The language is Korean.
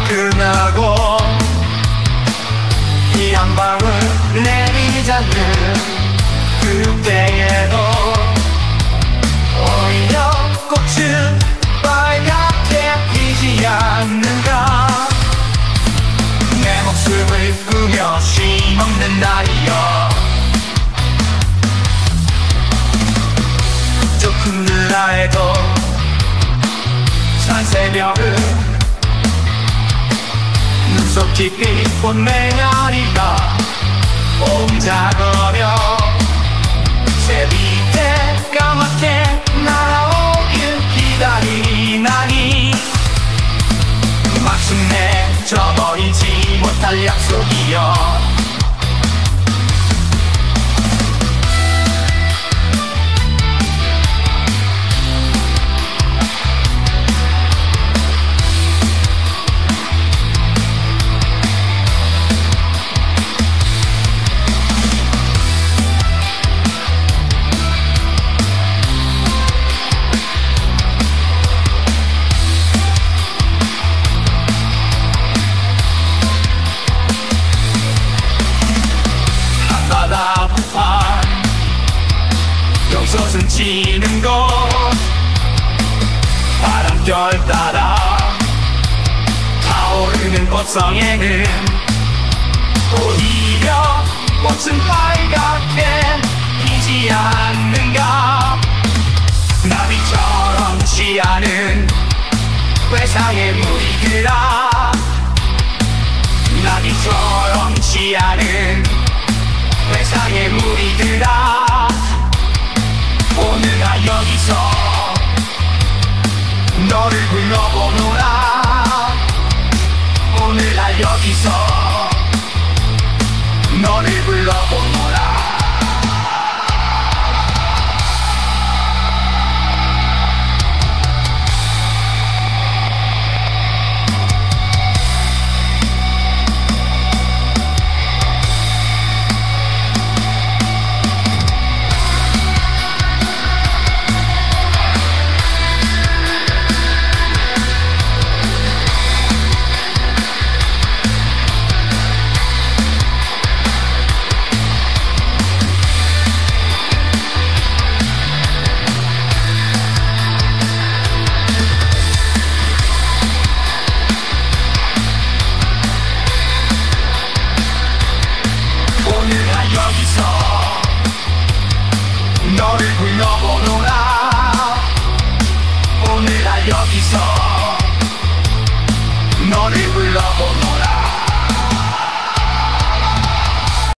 끝나고 이 한 방울 내리자는 그때에도 오히려 꽃은 빨갛게 피지 않는가. 내 목숨을 꾸며 쉼없는 날이여. 저 큰 나에도 산 새벽은 눈속 깊이 꽃맹아리가 옴작거려 새빛에 까맣게 날아오길 기다리나니 마침내 저버리지 못할 약속이여. 용솟은 지는 곳 바람결 따라 타오르는 꽃성에는 오히려 꽃은 빨갛게 피지 않는가. 나비처럼 취하는 회상의 무리들아. 나비처럼 취하는 회상의 무리들아. 오늘 나 여기서 너를 불러보노라. 오늘 나 여기서 너를 불러보노라.